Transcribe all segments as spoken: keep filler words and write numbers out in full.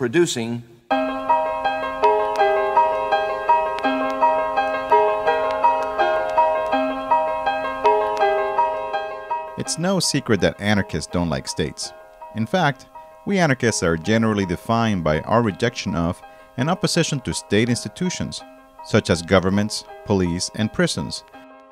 producing It's no secret that anarchists don't like states. In fact, we anarchists are generally defined by our rejection of and opposition to state institutions, such as governments, police, and prisons.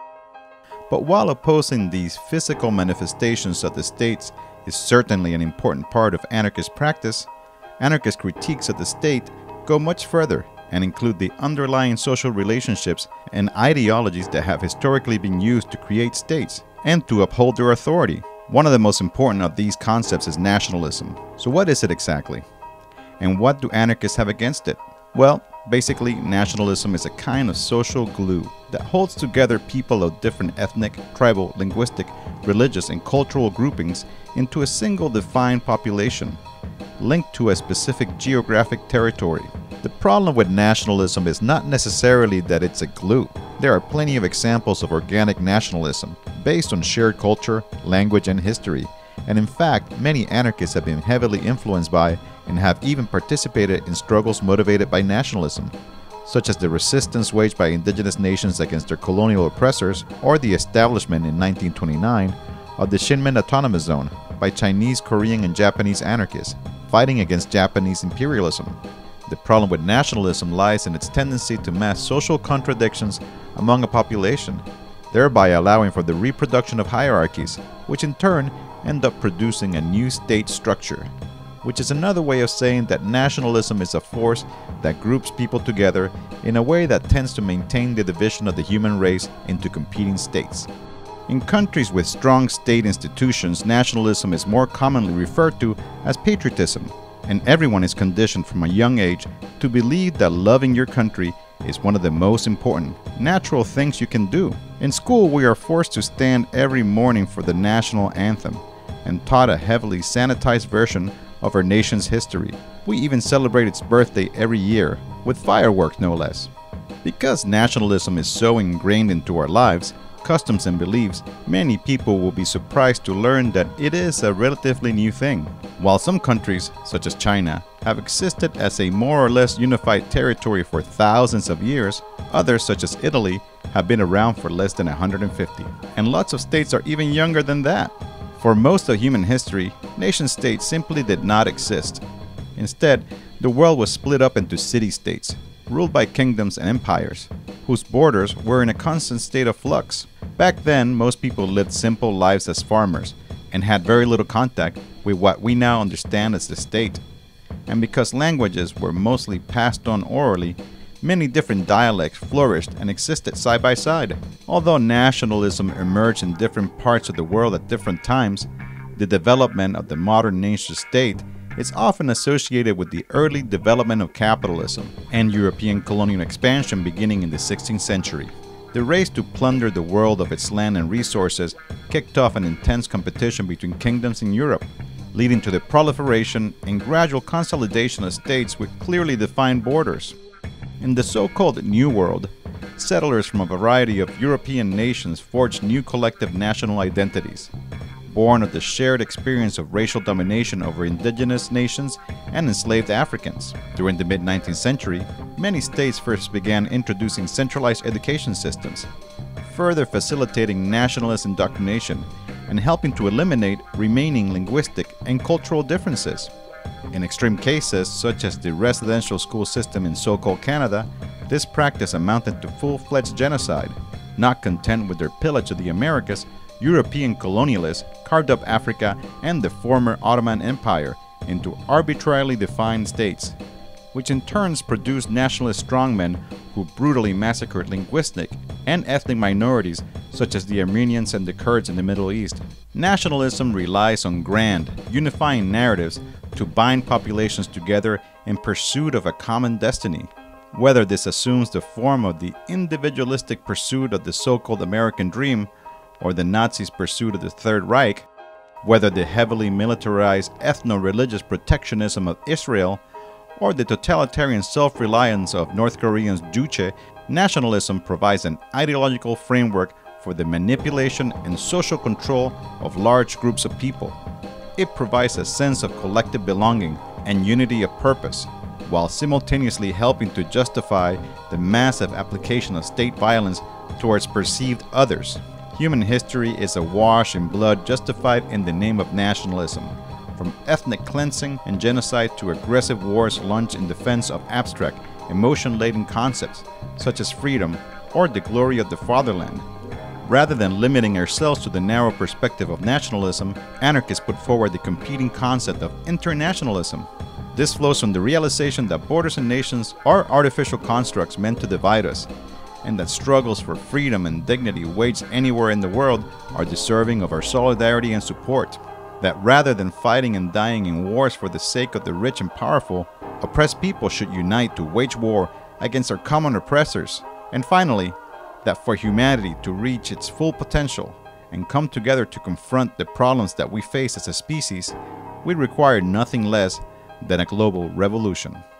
But while opposing these physical manifestations of the states is certainly an important part of anarchist practice, anarchist critiques of the state go much further and include the underlying social relationships and ideologies that have historically been used to create states and to uphold their authority. One of the most important of these concepts is nationalism. So what is it exactly? And what do anarchists have against it? Well, basically, nationalism is a kind of social glue that holds together people of different ethnic, tribal, linguistic, religious, and cultural groupings into a single defined population, linked to a specific geographic territory. The problem with nationalism is not necessarily that it's a glue. There are plenty of examples of organic nationalism, based on shared culture, language, and history. And in fact, many anarchists have been heavily influenced by and have even participated in struggles motivated by nationalism, such as the resistance waged by indigenous nations against their colonial oppressors, or the establishment in nineteen twenty-nine of the Shinmin Autonomous Zone by Chinese, Korean, and Japanese anarchists, fighting against Japanese imperialism. The problem with nationalism lies in its tendency to mask social contradictions among a population, thereby allowing for the reproduction of hierarchies, which in turn end up producing a new state structure, which is another way of saying that nationalism is a force that groups people together in a way that tends to maintain the division of the human race into competing states. In countries with strong state institutions, nationalism is more commonly referred to as patriotism, and everyone is conditioned from a young age to believe that loving your country is one of the most important, natural things you can do. In school, we are forced to stand every morning for the national anthem and taught a heavily sanitized version of our nation's history. We even celebrate its birthday every year, with fireworks no less. Because nationalism is so ingrained into our lives, customs, and beliefs, many people will be surprised to learn that it is a relatively new thing. While some countries, such as China, have existed as a more or less unified territory for thousands of years, others, such as Italy, have been around for less than one hundred fifty. And lots of states are even younger than that. For most of human history, nation-states simply did not exist. Instead, the world was split up into city-states, ruled by kingdoms and empires, whose borders were in a constant state of flux. Back then, most people lived simple lives as farmers and had very little contact with what we now understand as the state. And because languages were mostly passed on orally, many different dialects flourished and existed side by side. Although nationalism emerged in different parts of the world at different times, the development of the modern nation-state is often associated with the early development of capitalism and European colonial expansion beginning in the sixteenth century. The race to plunder the world of its land and resources kicked off an intense competition between kingdoms in Europe, leading to the proliferation and gradual consolidation of states with clearly defined borders. In the so-called New World, settlers from a variety of European nations forged new collective national identities, born of the shared experience of racial domination over indigenous nations and enslaved Africans. During the mid-nineteenth century, many states first began introducing centralized education systems, further facilitating nationalist indoctrination and helping to eliminate remaining linguistic and cultural differences. In extreme cases, such as the residential school system in so-called Canada, this practice amounted to full-fledged genocide. Not content with their pillage of the Americas, European colonialists carved up Africa and the former Ottoman Empire into arbitrarily defined states, which in turn produced nationalist strongmen who brutally massacred linguistic and ethnic minorities such as the Armenians and the Kurds in the Middle East. Nationalism relies on grand, unifying narratives to bind populations together in pursuit of a common destiny. Whether this assumes the form of the individualistic pursuit of the so-called American dream or the Nazis' pursuit of the Third Reich, whether the heavily militarized ethno-religious protectionism of Israel or the totalitarian self-reliance of North Koreans' Juche, nationalism provides an ideological framework for the manipulation and social control of large groups of people. It provides a sense of collective belonging and unity of purpose, while simultaneously helping to justify the massive application of state violence towards perceived others. Human history is awash in blood justified in the name of nationalism, from ethnic cleansing and genocide to aggressive wars launched in defense of abstract, emotion-laden concepts such as freedom or the glory of the fatherland. Rather than limiting ourselves to the narrow perspective of nationalism, anarchists put forward the competing concept of internationalism. This flows from the realization that borders and nations are artificial constructs meant to divide us, and that struggles for freedom and dignity waged anywhere in the world are deserving of our solidarity and support. That rather than fighting and dying in wars for the sake of the rich and powerful, oppressed people should unite to wage war against our common oppressors. And finally, that for humanity to reach its full potential and come together to confront the problems that we face as a species, we require nothing less than a global revolution.